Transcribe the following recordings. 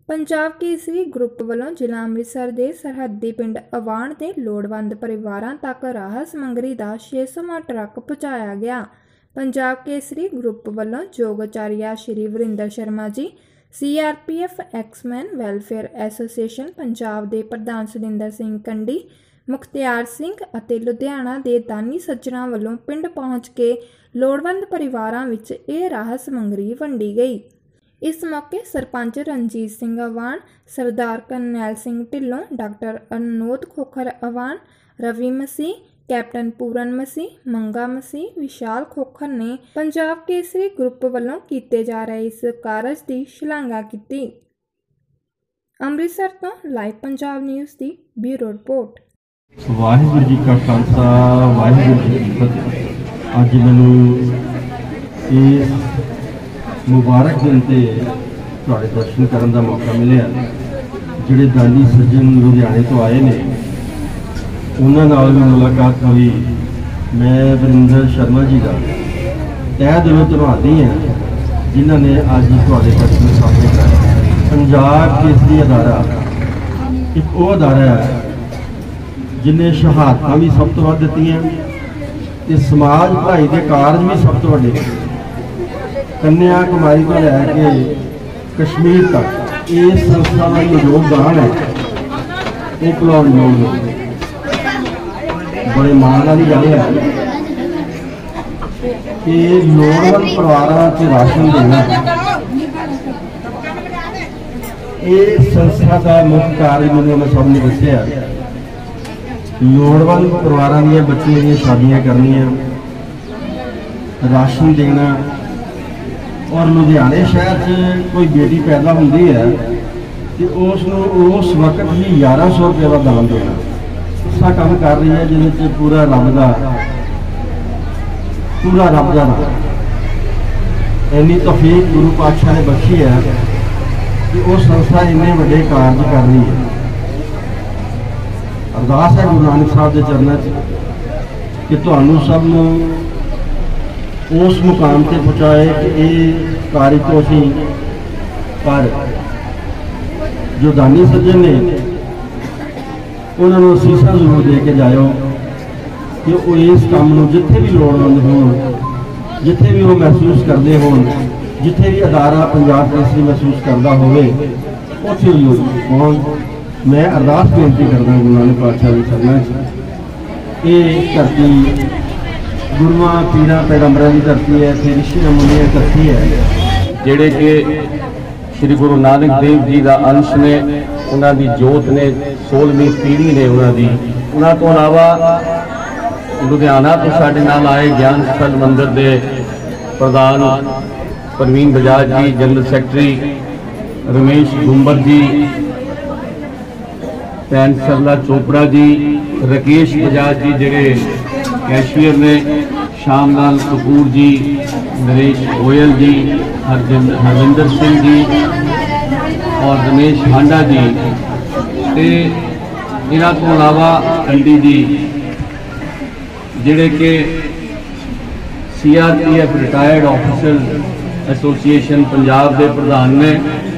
Punjab Kesari group वालों जिला अमृतसर के सरहदी पिंड अवाण के लोड़वंद परिवारों तक राहत समग्री का 600 मन ट्रक पहुँचाया गया। पंजाब केसरी ग्रुप वालों जोगाचार्य Shri Varinder Sharma ji, CRPF exman welfare association Punjab के प्रधान सुरिंदर सिंह कंडी, मुख्तियार सिंह और लुधियाना के दानी सज्जणों वालों पिंड पहुँच के लोड़वंद परिवारों विच यह राहत समग्री वंडी गई। इस मौके सरपंच रणजीत सिंह अवाण, सरदार करनैल सिंह ढिल्लों, डॉक्टर अनोद खोखर अवाण, रवि मसीह, कैप्टन पूरन मसीह, मंगा मसीह, विशाल खोखर ने पंजाब केसरी ग्रुप वालों किए जा रहे इस कारज की शलाघा की। अमृतसर तो लाइव पंजाब न्यूज़ की ब्यूरो रिपोर्ट। वाहिगुरू जी का खालसा वाहिगुरू जी की फतेह। अज मैनूं इस मुबारक दिन से तुहाडे दर्शन करने का मौका मिले। जिहड़े दानी सज्जन लुधियाने तो आए ने उन्हां नाल भी मुलाकात हुई। मैं वरिंदर शर्मा जी का तह दिलों धन्नवादी हाँ जिन्हों ने अज तुहाडे दर्शन सामने कराए। पंजाब केसरी अदारा एक वो अदारा है जिन्हें शहादत भी सब तो वध दित्तियां, समाज भलाई के कारज भी सब तो वड्डे। कन्याकुमारी को लैके कश्मीर तक इस संस्था का योगदान है वो भुलाउण योग नहीं। बड़े मान वाली गल है कि लोड़वंद परिवारों को राशन देना ये संस्था का मुख्य कार्य मैंने सबने दसिया। लोड़वंद परिवारों दी बच्चियों दी शादियां करनियां, राशन देना और लुधियाने शहर च कोई बेटी पैदा होती है तो उस वक्त ही 1100 रुपये का दान देना ऐसा काम कर रही है जिसे पूरा रब का इन्नी तौफीक गुरु पातशाह ने बख्शी है कि वो संस्था इन्ने बड़े कार्य कर रही है। अरदास है गुरु नानक साहब के चरणों कि तुहानू सब नूं उस मुकाम से पहुँचाए कि ये कार्य तो असी पर जो दानी सज्जन ने उन्होंने असीसा जरूर दे के जाओ कि वो इस काम को जिथे भी लोड़वंद हो, जिथे भी वो महसूस करते हो, जिथे भी अदारा पंजाब केसरी महसूस करता होवे उत्थे पहुँच। मैं अरदास बेनती करदा गुरु नानक पातशाह के चरणों ये धरती गुरुआ पीर पैगंबरों की धरती है, फिर ऋषि मुनि की धरती है जिहड़े कि श्री गुरु नानक देव जी का अंश ने, उन्होंने जोत ने, 16वीं पीढ़ी ने उन्होंने तो अलावा लुधियाना तो साडे नाल आए ज्ञान स्थल मंदिर के प्रधान परवीन बजाज जी, जनरल सैकटरी रमेश गुंबर जी, भैन सरला चोपड़ा जी, राकेश बजाज जी जिहड़े कैशियर ने, श्यामलाल कपूर जी, नरेश गोयल जी, हरविंदर सिंह जी और रमेश हांडा जी, इन्हां तो अलावा कंडी जी जिहड़े कि CRPF retired officer association Punjab के प्रधान ने।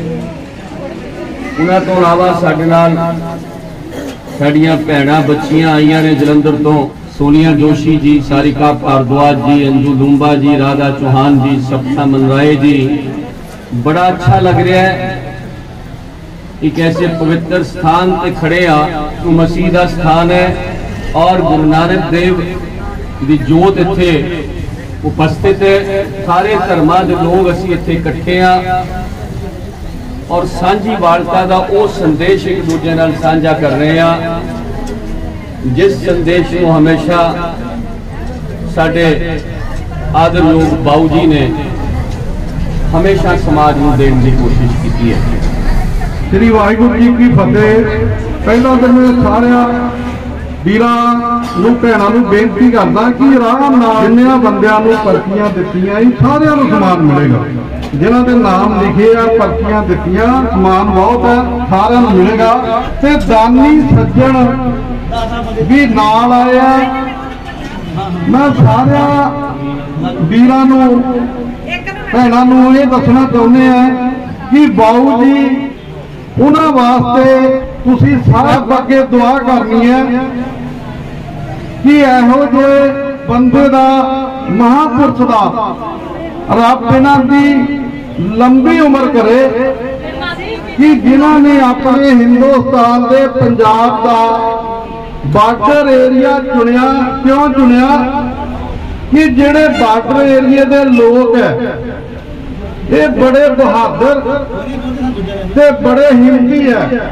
उन्हां तो अलावा साडे नाल साडियां भैणां बच्चियां आईयां ने जलंधर तो, सोनिया जोशी जी, सारिका भारद्वाज जी, अंजू लूंबा जी, राधा चौहान जी, सपना मनराय जी। बड़ा अच्छा लग रहा है एक ऐसे पवित्र स्थान पे खड़े आ तो मसीह का स्थान है और गुरु नानक देव की जोत इत्थे उपस्थित है। सारे धर्मां दे लोग असीं इत्थे इकट्ठे हाँ और सांझी वार्ता का वो संदेश एक दूजे नाल साझा कर रहे हैं जिस संदेश को हमेशा साडे आदरयोग बाऊ जी ने हमेशा समाज में देने की कोशिश की है। श्री वाहिगुरू जी की फतेह। पहला तो मैं सारे वीरां नूं भैणां नूं बेनती करदा कि आराम नाल जिन्नियां बंदियां नूं पर्चियां दित्तियां सारियां नूं समान मिलेगा। जिन्हां दे नाम लिखे आ, पर्चियां दित्तियां, समान बहुत है, सारियां नूं मिलेगा। ते दानी सज्जण भी नाल आए। मैं सारे वीरां नूं भैणां नूं ये दसना चाहुंदे आ कि बाऊ जी ਉਹਨਾਂ ਵਾਸਤੇ ਤੁਸੀਂ ਸਭ ਅੱਗੇ ਦੁਆ ਕਰਨੀ ਹੈ ਕਿ ਇਹੋ ਜਿਹੇ ਬੰਦੇ ਦਾ, ਮਹਾਂਪੁਰਸ਼ ਦਾ ਰੱਬ ਇਹਨਾਂ ਦੀ ਲੰਬੀ ਉਮਰ ਕਰੇ ਕਿ ਜਿਨ੍ਹਾਂ ਨੇ ਆਪਣੇ ਹਿੰਦੁਸਤਾਨ ਦੇ ਪੰਜਾਬ ਦਾ ਬਾਰਡਰ ਏਰੀਆ ਚੁਣਿਆ। ਕਿਉਂ ਚੁਣਿਆ? ਕਿ ਜਿਹੜੇ ਬਾਰਡਰ ਏਰੀਏ ਦੇ ਲੋਕ ਹੈ ਇਹ ਬੜੇ ਬਹਾਦਰ ਤੇ ਬੜੇ ਹਿੰਮਤੀ ਹੈ।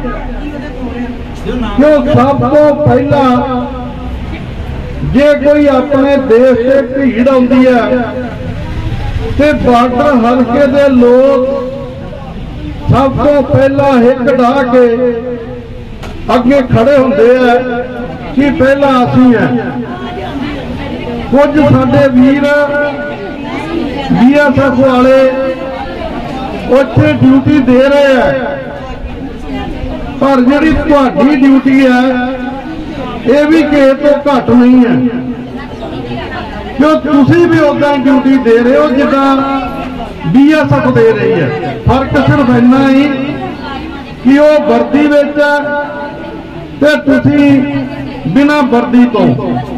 ਕਿਉਂ ਸਭ ਤੋਂ ਪਹਿਲਾਂ ਜੇ ਕੋਈ ਆਪਣੇ ਦੇਸ਼ ਤੇ ਭੀੜ ਆਉਂਦੀ ਹੈ ਤੇ ਬਾਰਡਰ ਹਲਕੇ ਦੇ ਲੋਕ ਸਭ ਤੋਂ ਪਹਿਲਾਂ ਹਿੱਕ ਢਾਹ ਕੇ ਅੱਗੇ ਖੜੇ ਹੁੰਦੇ ਆ ਕਿ ਪਹਿਲਾਂ ਅਸੀਂ ਹੈ। ਕੁਝ ਸਾਡੇ ਵੀਰ BSF ਵਾਲੇ ਉੱਥੇ ਡਿਊਟੀ ਦੇ ਰਹੇ ਆ, ਪਰ ਜਿਹੜੀ ਤੁਹਾਡੀ ਡਿਊਟੀ ਹੈ ਇਹ ਵੀ ਕਿਸੇ ਤੋਂ ਘੱਟ ਨਹੀਂ ਹੈ। ਕਿਉਂ ਤੁਸੀਂ ਵੀ ਉਦਾਂ ਹੀ ਡਿਊਟੀ ਦੇ ਰਹੇ ਹੋ ਜਿੱਦਾਂ BSF ਦੇ ਰਹੀ ਹੈ। ਫਰਕ ਸਿਰਫ ਇੰਨਾ ਹੀ ਕਿ ਉਹ ਵਰਦੀ ਵਿੱਚ ਹੈ ਤੇ ਤੁਸੀਂ ਬਿਨਾਂ ਵਰਦੀ ਤੋਂ।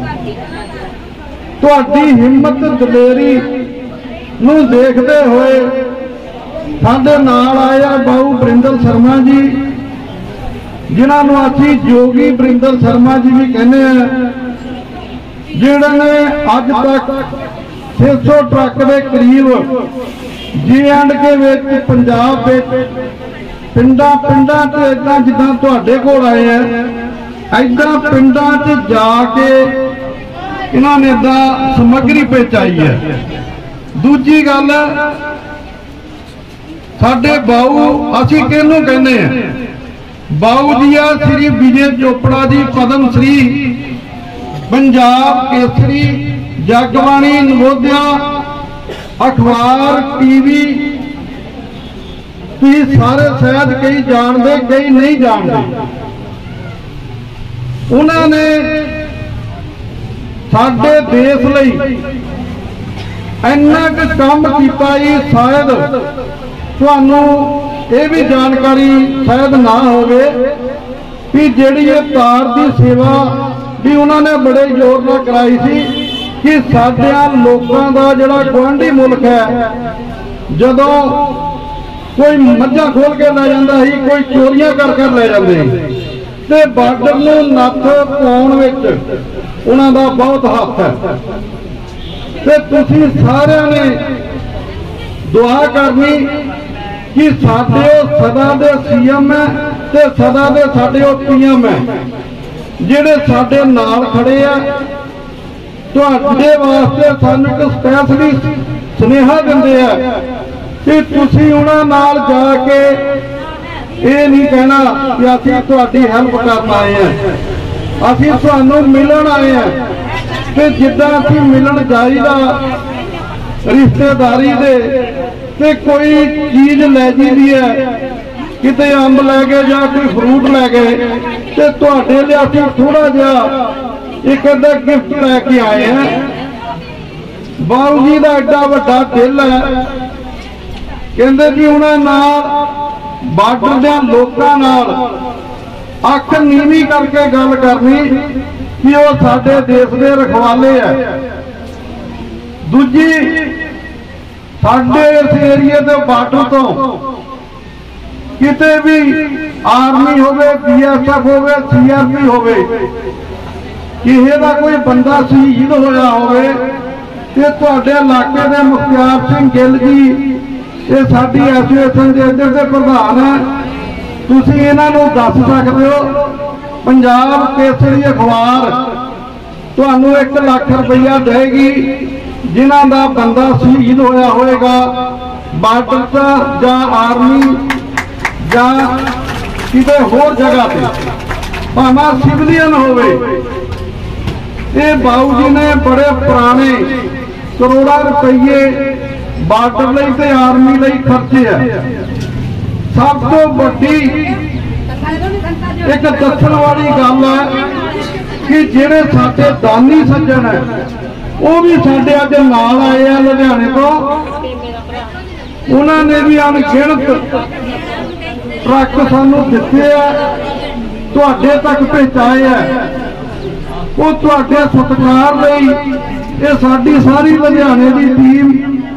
ਤੁਹਾਡੀ ਹਿੰਮਤ ਦਲੇਰੀ ਨੂੰ ਦੇਖਦੇ ਹੋਏ ਸਾਡੇ ਨਾਲ ਆਇਆ ਬਾਊ ਬਰਿੰਦਰ ਸ਼ਰਮਾ ਜੀ, ਜਿਨ੍ਹਾਂ ਨੂੰ ਅਸੀਂ ਜੋਗੀ ਬਰਿੰਦਰ ਸ਼ਰਮਾ ਜੀ ਵੀ ਕਹਿੰਦੇ ਆ, ਜਿਹੜੇ ਨੇ ਅੱਜ ਤੱਕ 600 ਟਰੱਕ ਦੇ ਕਰੀਬ J&K ਵਿੱਚ ਪੰਜਾਬ ਵਿੱਚ ਪਿੰਡਾਂ ਤੇ ਇਦਾਂ ਜਿੱਦਾਂ ਤੁਹਾਡੇ ਕੋਲ ਆਏ ਆ, ਇਦਾਂ ਪਿੰਡਾਂ 'ਚ ਜਾ ਕੇ ਇਹਨਾਂ ਨੇ ਇਦਾਂ ਸਮੱਗਰੀ ਪਹੁੰਚਾਈ ਹੈ। ਦੂਜੀ ਗੱਲ, ਸਾਡੇ ਬਾਊ ਅਸੀਂ ਕਿਹਨੂੰ ਕਹਿੰਦੇ ਆ? ਬਾਊ ਜੀ ਆ ਸ੍ਰੀ ਵਿਜੇ ਚੋਪੜਾ ਜੀ, ਪਦਮ ਸ਼੍ਰੀ, ਪੰਜਾਬ ਕੇਸਰੀ, ਜਗਬਾਣੀ, ਨਵੋਦਿਆ, ਅਖਬਾਰ, TV। ਤੁਸੀਂ ਸਾਰੇ ਸ਼ਾਇਦ ਕਈ ਜਾਣਦੇ, ਕਈ ਨਹੀਂ ਜਾਣਦੇ। ਉਹਨਾਂ ਨੇ ਸਾਡੇ ਦੇਸ਼ ਲਈ ਇੰਨਾ ਕੁ ਕੰਮ ਕੀਤਾ ਜੀ, ਸ਼ਾਇਦ ਤੁਹਾਨੂੰ ਇਹ ਵੀ ਜਾਣਕਾਰੀ ਸ਼ਾਇਦ ਨਾ ਹੋਵੇ ਕਿ ਜਿਹੜੀ ਇਹ ਤਾਰ ਦੀ ਸੇਵਾ ਵੀ ਉਹਨਾਂ ਨੇ ਬੜੇ ਜ਼ੋਰ ਨਾਲ ਕਰਾਈ ਸੀ ਕਿ ਸਾਡਿਆਂ ਲੋਕਾਂ ਦਾ ਜਿਹੜਾ ਗੁਆਂਢੀ ਮੁਲਕ ਹੈ, ਜਦੋਂ ਕੋਈ ਮੱਝਾਂ ਖੋਲ ਕੇ ਲੈ ਜਾਂਦਾ ਸੀ, ਕੋਈ ਚੋਰੀਆਂ ਕਰ ਲੈ ਜਾਂਦੇ, ਤੇ ਬਾਰਡਰ ਨੂੰ ਨੱਥ ਪਾਉਣ ਵਿੱਚ ਉਹਨਾਂ ਦਾ ਬਹੁਤ ਹੱਥ ਹੈ। ਤੇ ਤੁਸੀਂ ਸਾਰਿਆਂ ਨੇ ਦੁਆ ਕਰਨੀ ਕਿ ਸਾਡੇ ਉਹ ਸਦਾ ਦੇ CM ਹੈ ਤੇ ਸਦਾ ਦੇ ਸਾਡੇ ਉਹ PM ਹੈ, ਜਿਹੜੇ ਸਾਡੇ ਨਾਲ ਖੜੇ ਆ। ਤੁਹਾਡੇ ਵਾਸਤੇ ਸਾਨੂੰ ਇੱਕ ਸਪੈਸ਼ਲੀ ਸੁਨੇਹਾ ਦਿੰਦੇ ਆ ਕਿ ਤੁਸੀਂ ਉਹਨਾਂ ਨਾਲ ਜਾ ਕੇ ਇਹ ਨਹੀਂ ਕਹਿਣਾ ਕਿ ਅਸੀਂ ਤੁਹਾਡੀ ਹੈਲਪ ਕਰਨ ਆਏ ਆ, ਅਸੀਂ ਤੁਹਾਨੂੰ ਮਿਲਣ ਆਏ ਆ। ਤੇ ਜਿੱਦਾਂ ਅਸੀਂ ਮਿਲਣ ਜਾਈਦਾ ਰਿਸ਼ਤੇਦਾਰੀ ਦੇ, ਤੇ ਕੋਈ ਚੀਜ਼ ਲੈ ਜਾਂਦੀ ਹੈ, ਕਿਤੇ ਅੰਬ ਲੈ ਗਏ ਜਾਂ ਕੋਈ ਫਰੂਟ ਲੈ ਗਏ, ਤੇ ਤੁਹਾਡੇ ਲਈ ਅਸੀਂ ਥੋੜਾ ਜਿਹਾ ਇੱਕ ਅੱਧਾ ਗਿਫਟ ਲੈ ਕੇ ਆਏ ਆ। ਬਾਊ ਜੀ ਦਾ ਐਡਾ ਵੱਡਾ ਦਿਲ ਹੈ, ਕਹਿੰਦੇ ਕਿ ਉਹਨਾਂ ਨਾਲ ਬਾਰਡਰ ਦੇ ਲੋਕਾਂ ਨਾਲ ਅੱਖ ਨੀਵੀਂ ਕਰਕੇ ਗੱਲ ਕਰਨੀ ਕਿ ਉਹ ਸਾਡੇ ਦੇਸ਼ ਦੇ ਰਖਵਾਲੇ ਆ। ਦੂਜੀ, ਸਾਡੇ ਇਸ ਏਰੀਏ ਦੇ ਬਾਰਡਰ ਤੋਂ ਕਿਤੇ ਵੀ ਆਰਮੀ ਹੋਵੇ, BSF ਹੋਵੇ, CRP ਹੋਵੇ, ਕਿਸੇ ਦਾ ਕੋਈ ਬੰਦਾ ਸ਼ਹੀਦ ਹੋਇਆ ਹੋਵੇ ਤੇ ਤੁਹਾਡੇ ਇਲਾਕੇ ਦੇ ਮੁਖਤਿਆਰ ਸਿੰਘ ਗਿੱਲ ਜੀ, ਇਹ ਸਾਡੀ ਐਸੋਸੀਏਸ਼ਨ ਦੇ ਇੱਧਰ ਦੇ ਪ੍ਰਧਾਨ ਹੈ, ਤੁਸੀਂ ਇਹਨਾਂ ਨੂੰ ਦੱਸ ਸਕਦੇ ਹੋ। ਪੰਜਾਬ ਕੇਸਰੀ ਅਖਬਾਰ ਤੁਹਾਨੂੰ 1 ਲੱਖ ਰੁਪਈਆ ਦੇਗੀ, ਜਿਨ੍ਹਾਂ ਦਾ ਬੰਦਾ ਸ਼ਹੀਦ ਹੋਇਆ ਹੋਏਗਾ ਬਾਰਡਰ 'ਚ ਜਾਂ ਆਰਮੀ ਜਾਂ ਕਿਤੇ ਹੋਰ ਜਗ੍ਹਾ ਤੇ, ਭਾਵੇਂ ਸਿਵਲੀਅਨ ਹੋਵੇ। ਇਹ ਬਾਊ ਜੀ ਨੇ ਬੜੇ ਪੁਰਾਣੇ ਕਰੋੜਾਂ ਰੁਪਏ ਬਾਰਡਰ ਲਈ ਤੇ ਆਰਮੀ ਲਈ ਖਰਚੇ ਆ। ਸਭ ਤੋਂ ਵੱਡੀ ਇੱਕ ਦੱਸਣ ਵਾਲੀ ਗੱਲ ਹੈ ਕਿ ਜਿਹੜੇ ਸਾਡੇ ਦਾਨੀ ਸੱਜਣ ਹੈ ਉਹ ਵੀ ਸਾਡੇ ਅੱਜ ਨਾਲ ਆਏ ਆ ਲੁਧਿਆਣੇ ਤੋਂ। ਉਹਨਾਂ ਨੇ ਵੀ ਅਣਗਿਣਤ ट्रक सानू दिते है तुहाडे तक पहुंचाए है वो तुहाडे सत्कार लई ये साडी सारी लुधियाने की टीम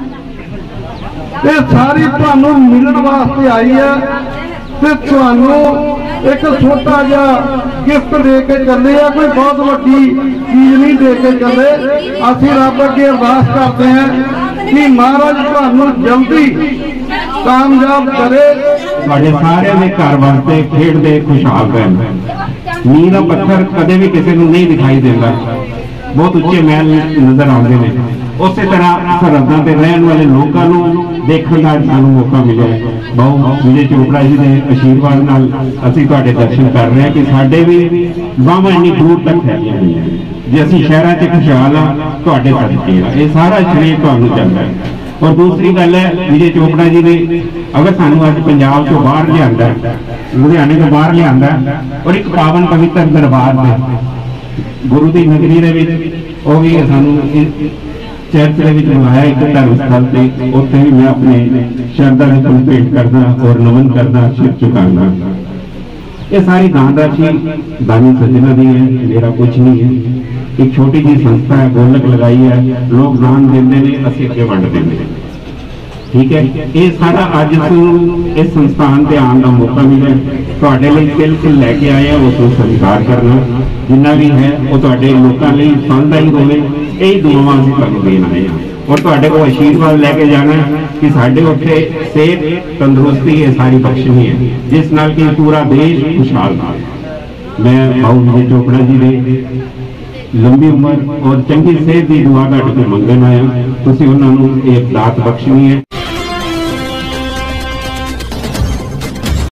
ये सारी तुहानू मिलण वास्ते आई है ते तुहानू एक छोटा जिहा गिफ्ट दे के चले आ कोई बहुत वड्डी चीज नहीं दे के चले असीं रब अगे अरदास करते हैं कि महाराज तुहानू जल्दी कामयाब करे साढ़े सारे दे घर वास्ते खेडदे खुशहाल रहन नींह दा पत्थर कदे भी किसी को नहीं दिखाई देता बहुत उच्चे महल नजर आते हैं उस तरह सरहदां ते रहन वाले लोगों को देखने का सानू मौका मिले बहु विजय चोपड़ा जी के आशीर्वाद नाल असीं तुहाडे दर्शन कर रहे हैं कि साडे भी बाहां इन्नी दूर तक फैलियां हुई हैं जे असीं शहरां च खुशहाल हाँ तुहाडे सदके आ ये सारा श्रेय तुहानू चलदा है। और दूसरी गल है विजय चोपड़ा जी ने अगर सानू अज पंजाब चों बाहर लिआंदा लुधियाने तो बाहर लिआंदा और एक पावन पवित्र दरबार से गुरु की नगरी दे विच ओह भी सानू चर्च के बुलाया एक धर्म स्थल से उत्थे भी मैं अपने श्रद्धा के फुल भेंट करदा और नमन करदा सिर झुकांदा। ये सारी दान राशि दानी सज्जना दी है मेरा कुछ नहीं है एक छोटी जी संस्था है गोलक लगाई है लोग दान देंदे ने असीं अगे वंड देंदे ने ठीक है ये सारा अज इस संस्थान से आने का मौका मिले तुहाडे लई बिल्कुल लैके आए हैं उसको स्वीकार करना जिन्ना भी है वो तुहाडे लोकां लई फलदायी होवे यही दुआवां असीं तुहानूं देण आए हैं और तुहाडे को आशीर्वाद लैके जाना कि साडे उत्थे सेहत तंदुरुस्ती ये सारी बख्शनी है जिस नाल कि पूरा देश खुशहाल हो। मैं भाऊ विजय चोपड़ा जी ने लंबी उम्र और चंगी सेहत की दुआ तुहाडे कोल मंगण आया तुसीं उन्हां नूं ये दात बख्शनी है